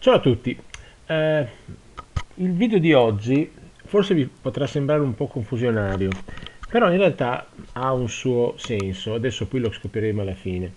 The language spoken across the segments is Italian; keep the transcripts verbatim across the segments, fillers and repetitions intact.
Ciao a tutti. Eh, il video di oggi forse vi potrà sembrare un po' confusionario, però in realtà ha un suo senso, adesso poi lo scopriremo alla fine.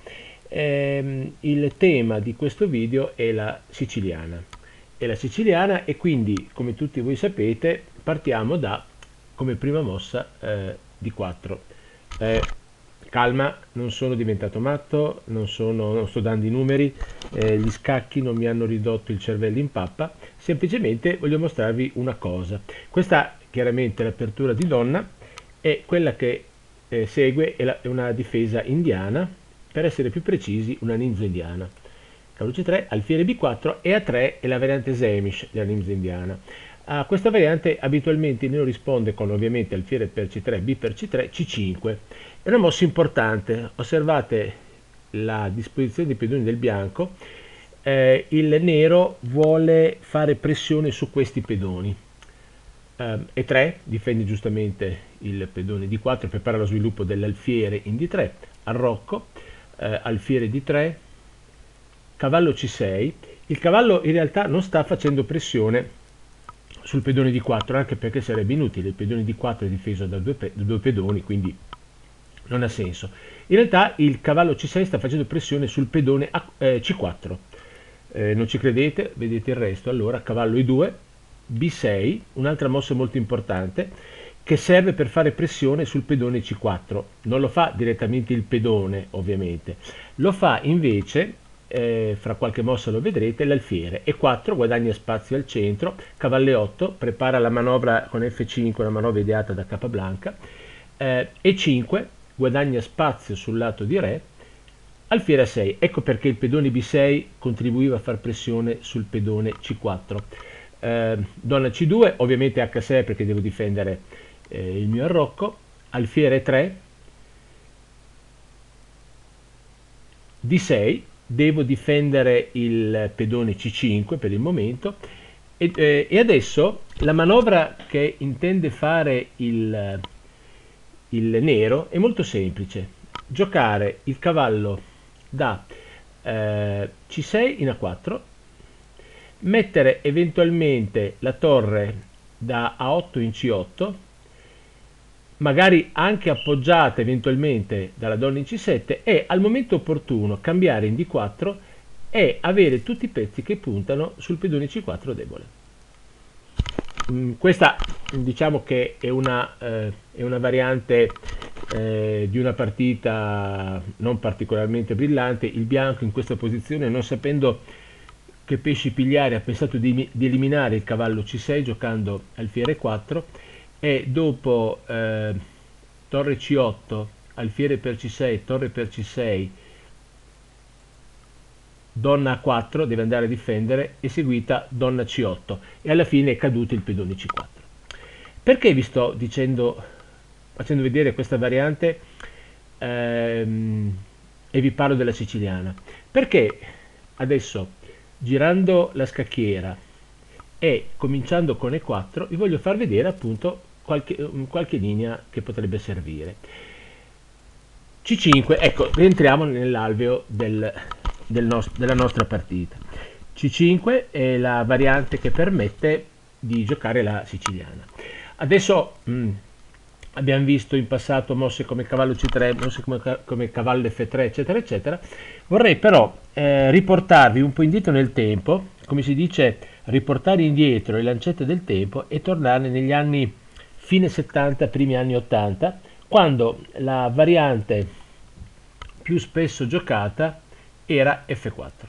Ehm, il tema di questo video è la siciliana. È la siciliana e quindi, come tutti voi sapete, partiamo da, come prima mossa, eh, di quattro. Eh, calma, non sono diventato matto, non, sono, non sto dando i numeri, eh, gli scacchi non mi hanno ridotto il cervello in pappa, semplicemente voglio mostrarvi una cosa. Questa chiaramente è l'apertura di donna e quella che eh, segue è, la- è una difesa indiana, per essere più precisi una ninja indiana. Cavallo C tre, alfiere B quattro e A tre è la variante Semish della ninja indiana. A questa variante abitualmente il nero risponde con ovviamente alfiere per C tre, B per C tre, C cinque. È una mossa importante, osservate la disposizione dei pedoni del bianco, eh, il nero vuole fare pressione su questi pedoni. Eh, E tre difende giustamente il pedone D quattro, prepara lo sviluppo dell'alfiere in D tre, arrocco, eh, alfiere D tre, cavallo C sei. Il cavallo in realtà non sta facendo pressione sul pedone D quattro, anche perché sarebbe inutile, il pedone D quattro è difeso da due, pe- da due pedoni, quindi non ha senso. In realtà il cavallo C sei sta facendo pressione sul pedone A- eh, C quattro. Eh, non ci credete? Vedete il resto. Allora, cavallo I due, B sei, un'altra mossa molto importante, che serve per fare pressione sul pedone C quattro. Non lo fa direttamente il pedone, ovviamente. Lo fa invece, eh, fra qualche mossa lo vedrete, l'alfiere. E quattro guadagna spazio al centro, cavallo E otto prepara la manovra con F cinque, la manovra ideata da Capablanca, eh, E cinque guadagna spazio sul lato di re, alfiere A sei. Ecco perché il pedone B sei contribuiva a far pressione sul pedone C quattro. Eh, donna C due, ovviamente H sei perché devo difendere eh, il mio arrocco, alfiere tre, D sei, devo difendere il pedone C cinque per il momento e, eh, e adesso la manovra che intende fare il, il nero è molto semplice: giocare il cavallo da eh, C sei in A quattro, mettere eventualmente la torre da A otto in C otto, magari anche appoggiata eventualmente dalla donna in C sette, e al momento opportuno cambiare in D quattro e avere tutti i pezzi che puntano sul pedone C quattro debole. Mm, questa diciamo che è una, eh, è una variante eh, di una partita non particolarmente brillante. Il bianco in questa posizione, non sapendo che pesci pigliare, ha pensato di, di eliminare il cavallo C sei giocando alfiere quattro e dopo eh, torre C otto, alfiere per C sei, torre per C sei, donna A quattro, deve andare a difendere, e seguita donna C otto e alla fine è caduto il pedone C quattro. Perché vi sto dicendo, facendo vedere questa variante ehm, e vi parlo della siciliana? Perché adesso, girando la scacchiera e cominciando con E quattro, vi voglio far vedere appunto qualche, qualche linea che potrebbe servire. C cinque, ecco, rientriamo nell'alveo del, del nos- della nostra partita. C cinque è la variante che permette di giocare la siciliana. Adesso mh, abbiamo visto in passato mosse come cavallo C tre, mosse come, ca- come cavallo F tre, eccetera, eccetera. Vorrei però eh, riportarvi un po' indietro nel tempo, come si dice, riportare indietro le lancette del tempo e tornare negli anni fine settanta, primi anni ottanta, quando la variante più spesso giocata era F quattro.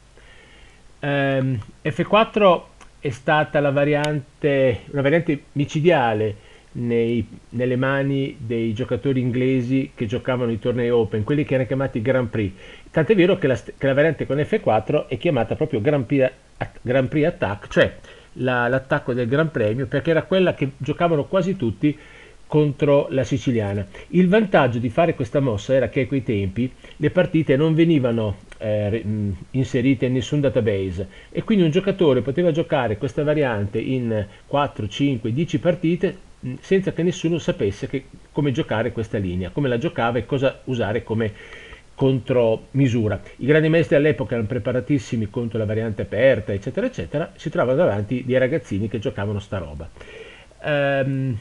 Ehm, F quattro è stata la variante, una variante micidiale nei- nelle mani dei giocatori inglesi che giocavano i tornei Open, quelli che erano chiamati Grand Prix. Tant'è vero che la, che la variante con F quattro è chiamata proprio Grand Prix, Grand Prix Attack, cioè la- l'attacco del Gran Premio, perché era quella che giocavano quasi tutti contro la siciliana. Il vantaggio di fare questa mossa era che a quei tempi le partite non venivano eh, inserite in nessun database e quindi un giocatore poteva giocare questa variante in quattro, cinque, dieci partite senza che nessuno sapesse che, come giocare questa linea, come la giocava e cosa usare come, contro misura. I grandi maestri all'epoca erano preparatissimi contro la variante aperta, eccetera, eccetera, si trovano davanti dei ragazzini che giocavano sta roba. Ehm,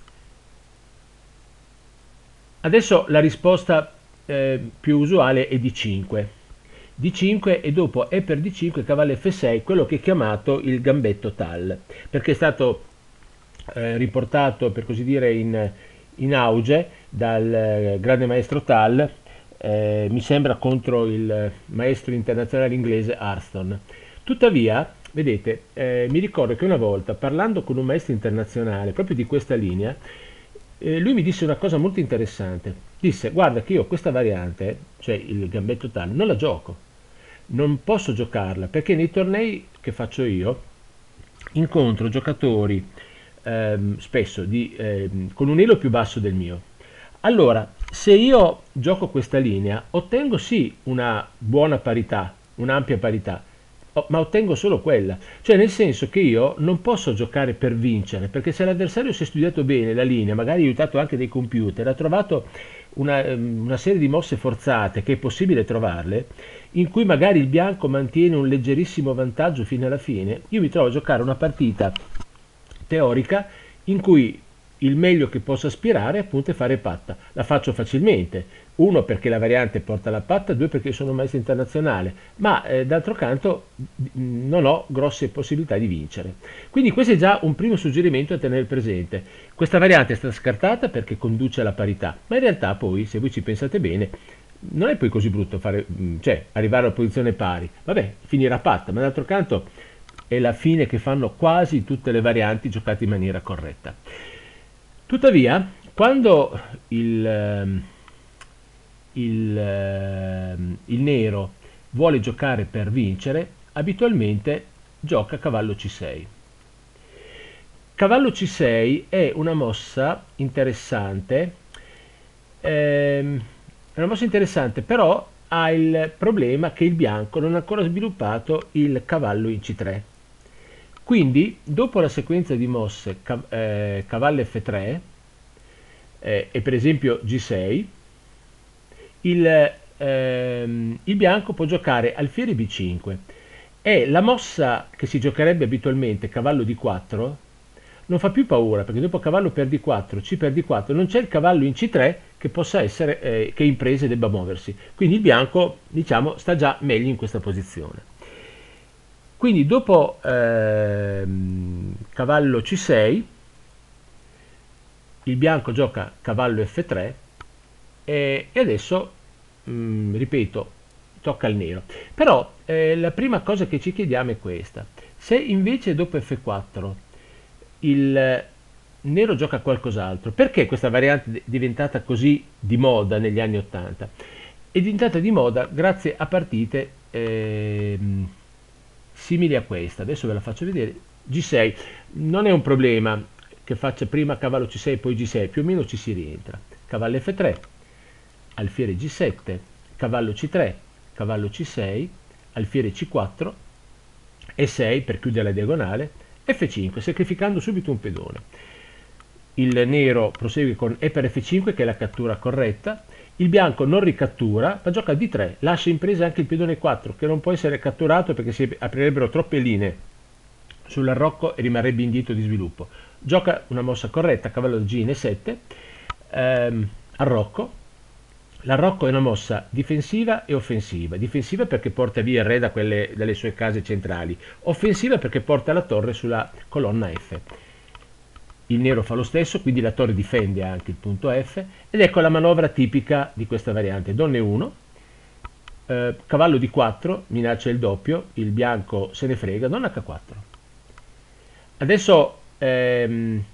Adesso la risposta eh, più usuale è D cinque. D cinque e dopo E per D cinque, cavallo F sei, quello che è chiamato il gambetto Tal, perché è stato eh, riportato, per così dire, in, in auge dal eh, grande maestro Tal, eh, mi sembra contro il maestro internazionale inglese Arston. Tuttavia, vedete, eh, mi ricordo che una volta, parlando con un maestro internazionale proprio di questa linea, eh, lui mi disse una cosa molto interessante. Disse: guarda che io questa variante, cioè il gambetto Tal, non la gioco, non posso giocarla perché nei tornei che faccio io incontro giocatori ehm, spesso di, ehm, con un elo più basso del mio. Allora, se io gioco questa linea, ottengo sì una buona parità, un'ampia parità, o- ma ottengo solo quella. Cioè, nel senso che io non posso giocare per vincere, perché se l'avversario si è studiato bene la linea, magari aiutato anche dai computer, ha trovato una, ehm, una serie di mosse forzate che è possibile trovarle, in cui magari il bianco mantiene un leggerissimo vantaggio fino alla fine, io mi trovo a giocare una partita teorica in cui il meglio che posso aspirare appunto è fare patta. La faccio facilmente, uno perché la variante porta la patta, due perché sono un maestro internazionale, ma eh, d'altro canto mh, non ho grosse possibilità di vincere. Quindi questo è già un primo suggerimento a tenere presente. Questa variante è stata scartata perché conduce alla parità, ma in realtà poi, se voi ci pensate bene, non è poi così brutto fare, mh, cioè, arrivare a posizione pari. Vabbè, finirà patta, ma d'altro canto è la fine che fanno quasi tutte le varianti giocate in maniera corretta. Tuttavia, quando il, ehm, il, ehm, il nero vuole giocare per vincere, abitualmente gioca cavallo C sei. Cavallo C sei è una mossa interessante, ehm, è una mossa interessante, però ha il problema che il bianco non ha ancora sviluppato il cavallo in C tre. Quindi, dopo la sequenza di mosse cav- eh, cavallo F tre eh, e per esempio G sei, il, ehm, il bianco può giocare alfiere B cinque e la mossa che si giocherebbe abitualmente, cavallo D quattro, non fa più paura perché dopo cavallo per D quattro, C per D quattro, non c'è il cavallo in C tre che possa essere, eh, che in prese debba muoversi. Quindi il bianco, diciamo, sta già meglio in questa posizione. Quindi dopo ehm, cavallo C sei, il bianco gioca cavallo F tre e, e adesso, mh, ripeto, tocca al nero. Però eh, la prima cosa che ci chiediamo è questa. Se invece dopo F quattro il nero gioca qualcos'altro, perché questa variante è diventata così di moda negli anni ottanta? È diventata di moda grazie a partite ehm, simili a questa. Adesso ve la faccio vedere. G sei non è un problema che faccia prima cavallo C sei e poi G sei, più o meno ci si rientra. Cavallo F tre, alfiere G sette, cavallo C tre, cavallo C sei, alfiere C quattro, E sei per chiudere la diagonale, F cinque, sacrificando subito un pedone. Il nero prosegue con E per F cinque, che è la cattura corretta. Il bianco non ricattura, ma gioca D tre, lascia in presa anche il pedone quattro, che non può essere catturato perché si aprirebbero troppe linee sull'arrocco e rimarrebbe indietro di sviluppo. Gioca una mossa corretta, cavallo G in E sette, ehm, arrocco. L'arrocco è una mossa difensiva e offensiva. Difensiva perché porta via il re da quelle, dalle sue case centrali. Offensiva perché porta la torre sulla colonna F. Il nero fa lo stesso, quindi la torre difende anche il punto F. Ed ecco la manovra tipica di questa variante. Donne uno, eh, cavallo D quattro, minaccia il doppio, il bianco se ne frega, donna H quattro. Adesso ehm,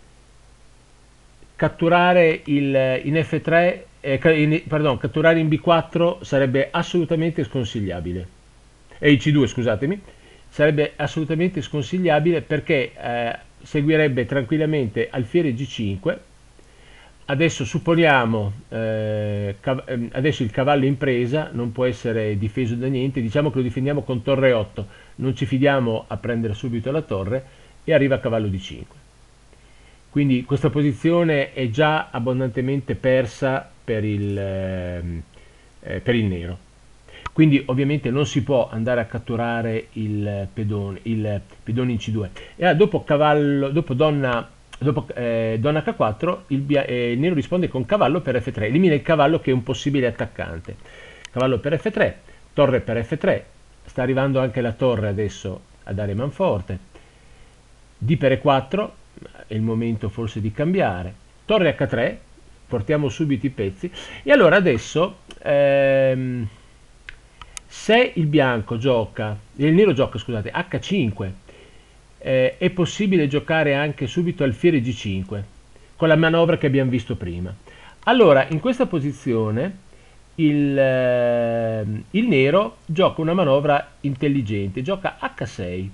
catturare il, in F tre, eh, in, pardon, catturare in B quattro sarebbe assolutamente sconsigliabile. E in C due, scusatemi, sarebbe assolutamente sconsigliabile perché eh, seguirebbe tranquillamente alfiere G cinque. Adesso supponiamo, eh, adesso il cavallo in presa non può essere difeso da niente, diciamo che lo difendiamo con torre otto, non ci fidiamo a prendere subito la torre e arriva cavallo D cinque. Quindi questa posizione è già abbondantemente persa per il, ehm, eh, per il nero. Quindi ovviamente non si può andare a catturare il pedone, il pedone in C due. E allora, dopo cavallo, dopo donna, dopo, eh, donna acca quattro, il, eh, il nero risponde con cavallo per effe tre, elimina il cavallo che è un possibile attaccante. Cavallo per effe tre, torre per effe tre, sta arrivando anche la torre adesso a dare manforte. D per e quattro, è il momento forse di cambiare. Torre acca tre, portiamo subito i pezzi. E allora adesso... Ehm, se il bianco gioca, il nero gioca, scusate, acca cinque, eh, è possibile giocare anche subito alfiere gi cinque, con la manovra che abbiamo visto prima. Allora, in questa posizione, il, eh, il nero gioca una manovra intelligente, gioca acca sei.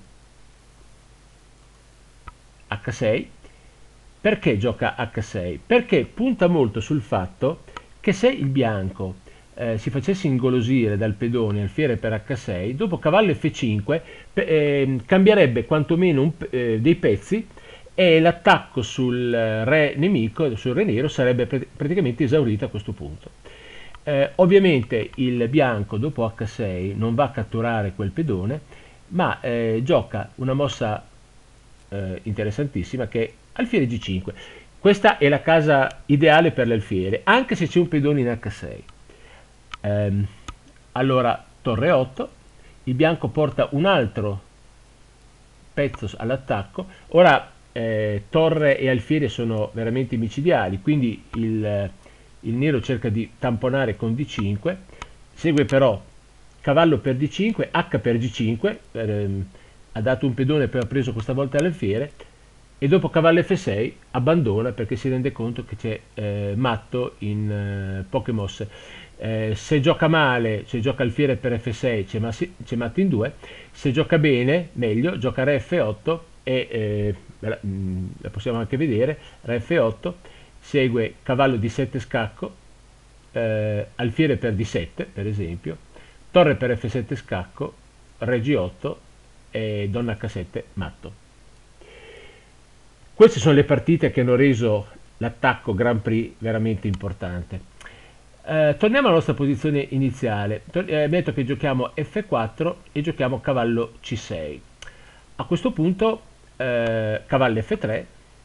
acca sei. Perché gioca acca sei? Perché punta molto sul fatto che se il bianco Eh, si facesse ingolosire dal pedone alfiere per acca sei, dopo cavallo effe cinque eh, cambierebbe quantomeno un, eh, dei pezzi e l'attacco sul re nemico, sul re nero, sarebbe pr praticamente esaurito a questo punto. Eh, ovviamente il bianco dopo acca sei non va a catturare quel pedone, ma eh, gioca una mossa eh, interessantissima che è alfiere gi cinque. Questa è la casa ideale per l'alfiere, anche se c'è un pedone in acca sei. Ehm, allora torre otto, il bianco porta un altro pezzo all'attacco. Ora eh, torre e alfiere sono veramente micidiali, quindi il, il nero cerca di tamponare con di cinque, segue però cavallo per di cinque, acca per gi cinque, ehm, ha dato un pedone e poi ha preso questa volta l'alfiere, e dopo cavallo effe sei abbandona perché si rende conto che c'è eh, matto in eh, poche mosse. Eh, se gioca male, se gioca alfiere per effe sei, c'è matto in due. Se gioca bene, meglio, gioca re effe otto e eh, la, mh, la possiamo anche vedere, re effe otto, segue cavallo di sette scacco, eh, alfiere per di sette per esempio, torre per effe sette scacco, re gi otto e donna acca sette matto. Queste sono le partite che hanno reso l'attacco Grand Prix veramente importante. Eh, torniamo alla nostra posizione iniziale. Eh, metto che giochiamo effe quattro e giochiamo cavallo ci sei. A questo punto eh, cavallo effe tre,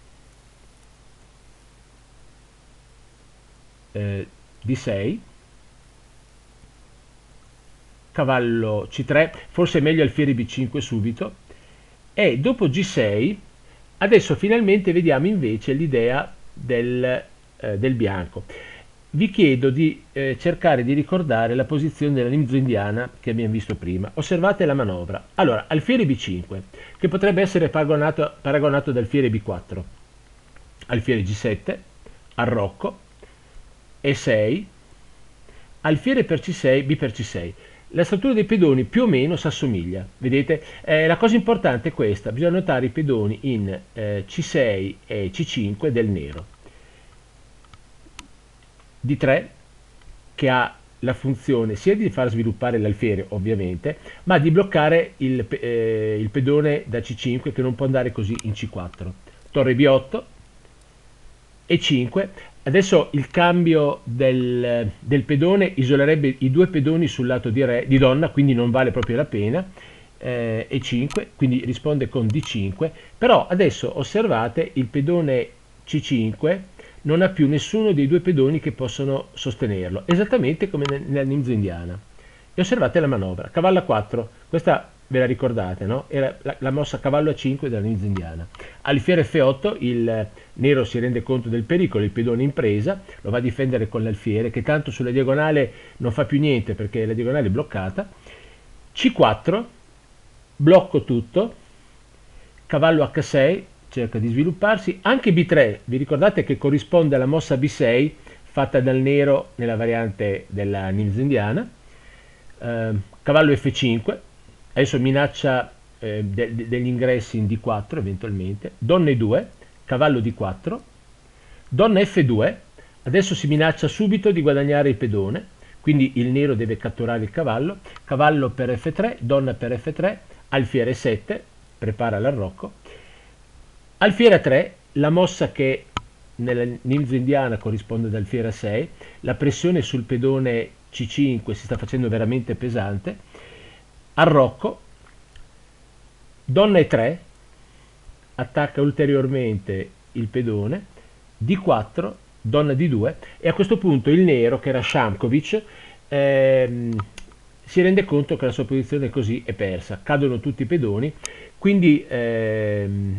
eh, di sei, cavallo ci tre, forse è meglio alfiere bi cinque subito, e dopo gi sei adesso finalmente vediamo invece l'idea del, eh, del bianco. Vi chiedo di eh, cercare di ricordare la posizione della ninja indiana che abbiamo visto prima. Osservate la manovra. Allora, alfiere bi cinque, che potrebbe essere paragonato, paragonato ad alfiere bi quattro. Alfiere gi sette, arrocco, e sei, alfiere per ci sei, bi per ci sei. La struttura dei pedoni più o meno si assomiglia, vedete? Eh, la cosa importante è questa, bisogna notare i pedoni in eh, ci sei e ci cinque del nero. di tre, che ha la funzione sia di far sviluppare l'alfiere ovviamente, ma di bloccare il, eh, il pedone da ci cinque che non può andare così in ci quattro. Torre bi otto e cinque. Adesso il cambio del, del pedone isolerebbe i due pedoni sul lato di, re, di donna, quindi non vale proprio la pena, eh, e cinque, quindi risponde con di cinque, però adesso osservate il pedone ci cinque non ha più nessuno dei due pedoni che possono sostenerlo, esattamente come nella ninja indiana. E osservate la manovra, cavallo a quattro, questa ve la ricordate, no? Era la, la mossa cavallo a cinque della ninja indiana. Alfiere effe otto, il nero si rende conto del pericolo, il pedone in presa, lo va a difendere con l'alfiere, che tanto sulla diagonale non fa più niente perché la diagonale è bloccata. ci quattro, blocco tutto, cavallo acca sei, cerca di svilupparsi, anche bi tre, vi ricordate che corrisponde alla mossa bi sei fatta dal nero nella variante della ninja indiana, eh, cavallo effe cinque, adesso minaccia eh, de de degli ingressi in di quattro eventualmente, donna e due, cavallo di quattro, donna effe due, adesso si minaccia subito di guadagnare il pedone, quindi il nero deve catturare il cavallo, cavallo per effe tre, donna per effe tre, alfiere sette, prepara l'arrocco, alfiere a tre, la mossa che nella ninja indiana corrisponde ad alfiere a sei, la pressione sul pedone C cinque si sta facendo veramente pesante, arrocco, donna E tre, attacca ulteriormente il pedone, D quattro, donna D due, e a questo punto il nero, che era Shamkovic, ehm, si rende conto che la sua posizione così è persa, cadono tutti i pedoni, quindi ehm,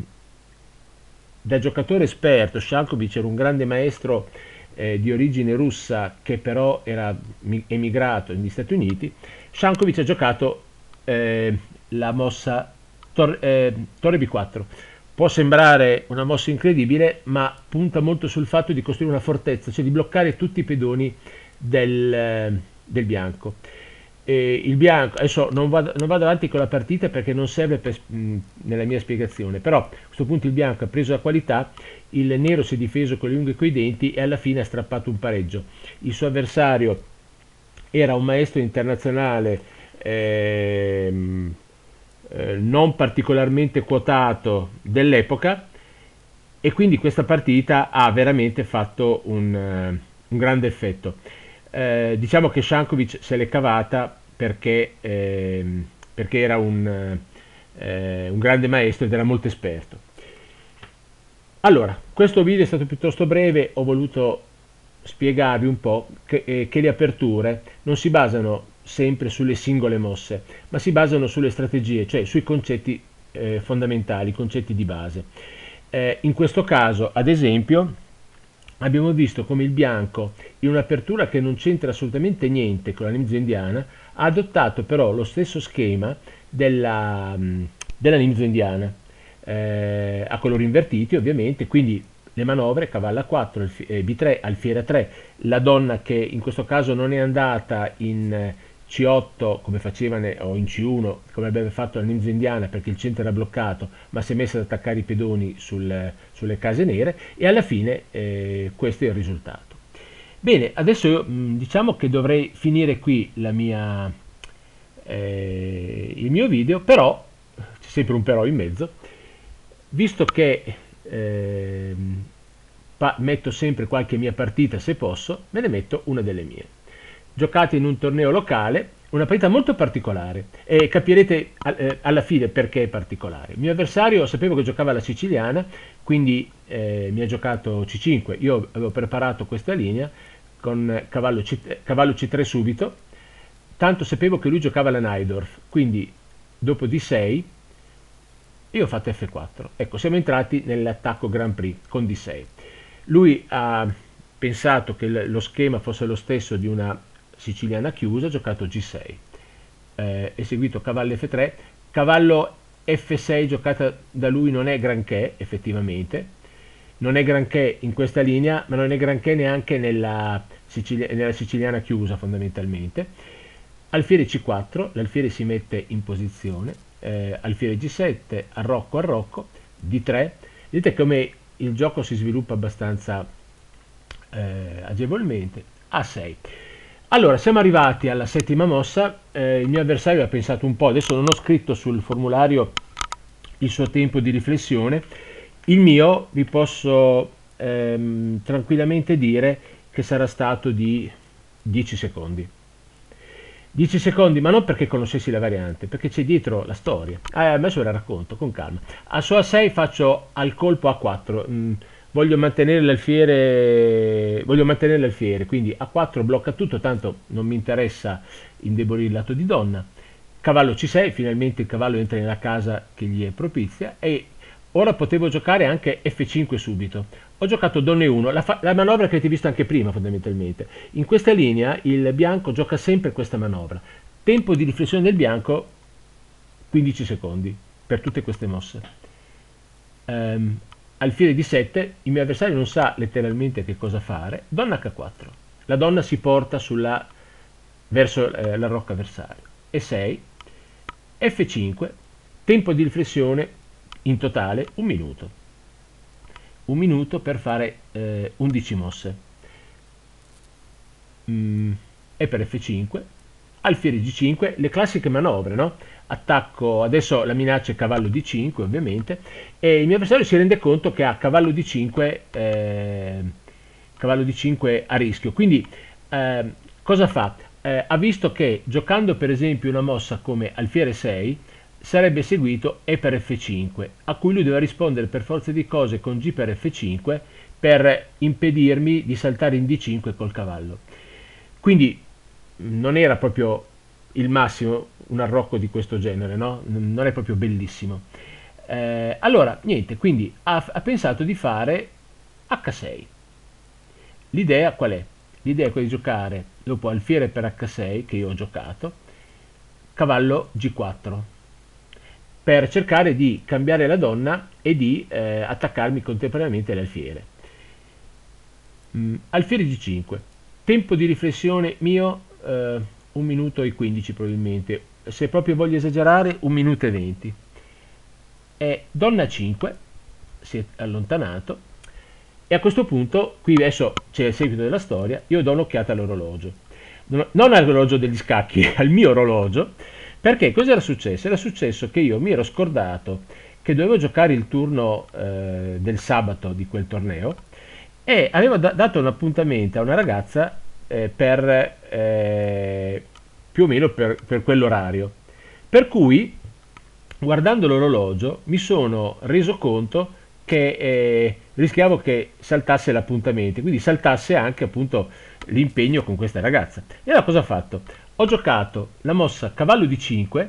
da giocatore esperto Shamkovic era un grande maestro eh, di origine russa che però era mi- emigrato negli Stati Uniti. Shamkovic ha giocato eh, la mossa tor- eh, torre B quattro. Può sembrare una mossa incredibile, ma punta molto sul fatto di costruire una fortezza, cioè di bloccare tutti i pedoni del, eh, del bianco. E il bianco, adesso non vado, non vado avanti con la partita perché non serve per, mh, nella mia spiegazione, però a questo punto il bianco ha preso la qualità, il nero si è difeso con le unghie e coi denti e alla fine ha strappato un pareggio. Il suo avversario era un maestro internazionale ehm, eh, non particolarmente quotato dell'epoca, e quindi questa partita ha veramente fatto un, eh, un grande effetto. Eh, diciamo che Shankovic se l'è cavata perché, ehm, perché era un, eh, un grande maestro ed era molto esperto. Allora, questo video è stato piuttosto breve, ho voluto spiegarvi un po' che, eh, che le aperture non si basano sempre sulle singole mosse, ma si basano sulle strategie, cioè sui concetti eh, fondamentali, concetti di base. Eh, in questo caso, ad esempio, abbiamo visto come il bianco, in un'apertura che non c'entra assolutamente niente con la Nimzo indiana, ha adottato però lo stesso schema della, della Nimzo indiana, eh, a colori invertiti ovviamente, quindi le manovre, cavallo a quattro, eh, B tre, alfiere a tre, la donna che in questo caso non è andata in C otto come faceva o in C uno come avrebbe fatto la Nimzo indiana perché il centro era bloccato, ma si è messa ad attaccare i pedoni sul, sulle case nere, e alla fine eh, questo è il risultato. Bene, adesso io, mh, diciamo che dovrei finire qui la mia, eh, il mio video, però c'è sempre un però in mezzo, visto che ehm, pa- metto sempre qualche mia partita se posso, me ne metto una delle mie. Giocate in un torneo locale, una partita molto particolare, e capirete eh, alla fine perché è particolare. Il mio avversario sapevo che giocava la siciliana, quindi eh, mi ha giocato C cinque. Io avevo preparato questa linea con cavallo, C, cavallo C tre subito, tanto sapevo che lui giocava la Najdorf, quindi dopo D sei io ho fatto F quattro. Ecco, siamo entrati nell'attacco Grand Prix con D sei. Lui ha pensato che lo schema fosse lo stesso di una siciliana chiusa, ha giocato G sei, eh, eseguito cavallo F tre, cavallo F sei giocata da lui non è granché effettivamente, non è granché in questa linea, ma non è granché neanche nella, Sicilia, nella siciliana chiusa fondamentalmente. Alfiere C quattro, l'alfiere si mette in posizione, eh, alfiere G sette, arrocco arrocco, D tre. Vedete come il gioco si sviluppa abbastanza eh, agevolmente. A sei. Allora, siamo arrivati alla settima mossa, eh, il mio avversario ha pensato un po', adesso non ho scritto sul formulario il suo tempo di riflessione, il mio vi posso ehm, tranquillamente dire che sarà stato di dieci secondi. dieci secondi, ma non perché conoscessi la variante, perché c'è dietro la storia. Eh, adesso ve la racconto con calma. A su A sei faccio al colpo A quattro. Mm, voglio mantenere l'alfiere, voglio mantenere l'alfiere, quindi A quattro blocca tutto, tanto non mi interessa indebolire il lato di donna. Cavallo C sei, finalmente il cavallo entra nella casa che gli è propizia, e ora potevo giocare anche F cinque subito. Ho giocato Donna E uno, la, fa- la manovra che avete visto anche prima fondamentalmente. In questa linea il bianco gioca sempre questa manovra. Tempo di riflessione del bianco quindici secondi per tutte queste mosse. Ehm, alfiere D sette, il mio avversario non sa letteralmente che cosa fare. Donna H quattro, la donna si porta sulla, verso eh, la rocca avversario. E sei, F cinque, tempo di riflessione in totale un minuto. Un minuto per fare eh, undici mosse. Mm, e per F cinque, alfiere G cinque, le classiche manovre, no? Attacco, adesso la minaccia è cavallo D cinque ovviamente, e il mio avversario si rende conto che ha cavallo D cinque, eh, cavallo D cinque a rischio, quindi eh, cosa fa? eh, ha visto che giocando per esempio una mossa come alfiere sei sarebbe seguito E per F cinque, a cui lui doveva rispondere per forza di cose con G per F cinque per impedirmi di saltare in D cinque col cavallo. Quindi non era proprio il massimo un arrocco di questo genere, no? Non è proprio bellissimo. Eh, allora, niente, quindi ha, ha pensato di fare H sei. L'idea qual è? L'idea è quella di giocare dopo alfiere per H sei, che io ho giocato, cavallo G quattro, per cercare di cambiare la donna e di eh, attaccarmi contemporaneamente all'alfiere. Mm, alfiere G cinque, tempo di riflessione mio eh, un minuto e quindici probabilmente, se proprio voglio esagerare un minuto e venti. E donna cinque, si è allontanato, e a questo punto, qui adesso c'è il seguito della storia, io do un'occhiata all'orologio. Non all'orologio degli scacchi, al mio orologio, perché cosa era successo? Era successo che io mi ero scordato che dovevo giocare il turno eh, del sabato di quel torneo e avevo da- dato un appuntamento a una ragazza eh, per eh, più o meno per, per quell'orario. Per cui, guardando l'orologio, mi sono reso conto che eh, rischiavo che saltasse l'appuntamento, quindi saltasse anche appunto l'impegno con questa ragazza. E allora cosa ho fatto? Ho giocato la mossa cavallo di cinque,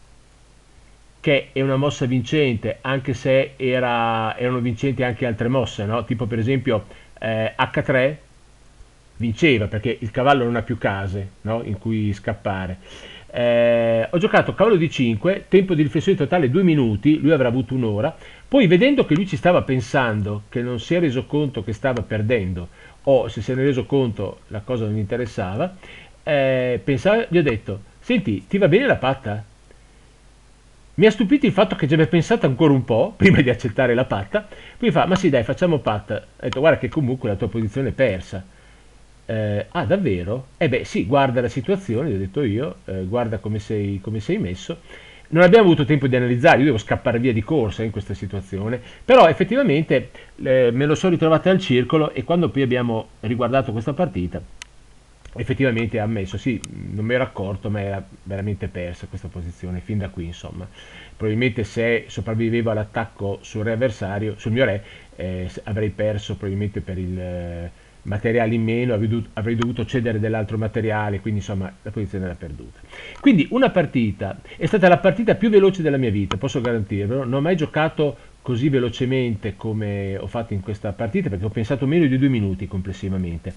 che è una mossa vincente, anche se era, erano vincenti anche altre mosse, no? Tipo per esempio eh, H tre vinceva perché il cavallo non ha più case, no? In cui scappare. Eh, ho giocato cavallo di cinque, tempo di riflessione totale due minuti, lui avrà avuto un'ora. Poi vedendo che lui ci stava pensando, che non si è reso conto che stava perdendo, o se se ne è reso conto la cosa non gli interessava, eh, pensava, gli ho detto, senti, ti va bene la patta? Mi ha stupito il fatto che ci abbia pensato ancora un po' prima di accettare la patta. Poi fa, ma sì dai, facciamo patta. Ho detto, guarda che comunque la tua posizione è persa. Eh, ah, davvero? Eh beh, sì, guarda la situazione, gli ho detto io, eh, guarda come sei, come sei messo. Non abbiamo avuto tempo di analizzare, io devo scappare via di corsa in questa situazione, però effettivamente eh, me lo sono ritrovato al circolo e quando poi abbiamo riguardato questa partita, effettivamente ha ammesso, sì, non mi ero accorto, ma era veramente persa questa posizione, fin da qui insomma. Probabilmente se sopravvivevo all'attacco sul re avversario, sul mio re, eh, avrei perso probabilmente per il eh, materiale in meno, avrei dovuto, avrei dovuto cedere dell'altro materiale, quindi insomma la posizione era perduta. Quindi una partita, è stata la partita più veloce della mia vita, posso garantirvelo, non ho mai giocato così velocemente come ho fatto in questa partita perché ho pensato meno di due minuti complessivamente.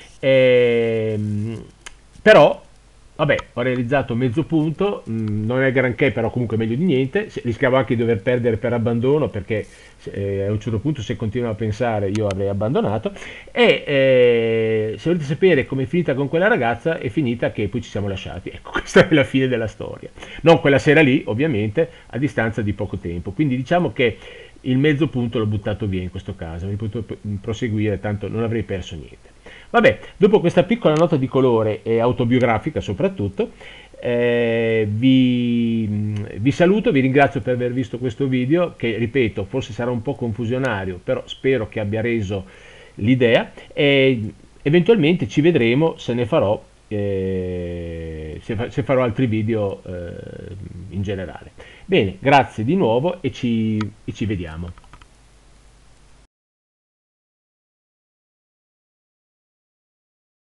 Ehm, però, vabbè, ho realizzato mezzo punto, mh, non è granché, però comunque meglio di niente. Se- Rischiavo anche di dover perdere per abbandono perché eh, a un certo punto se continuavo a pensare io avrei abbandonato. E eh, se volete sapere com'è finita con quella ragazza, è finita che poi ci siamo lasciati. Ecco, questa è la fine della storia. Non quella sera lì, ovviamente, a distanza di poco tempo. Quindi diciamo che il mezzo punto l'ho buttato via in questo caso, avrei potuto proseguire, tanto non avrei perso niente. Vabbè, dopo questa piccola nota di colore e autobiografica soprattutto, eh, vi, vi saluto, vi ringrazio per aver visto questo video che, ripeto, forse sarà un po' confusionario, però spero che abbia reso l'idea e eventualmente ci vedremo se ne farò, eh, se, fa- se farò altri video eh, in generale. Bene, grazie di nuovo e ci, e ci vediamo.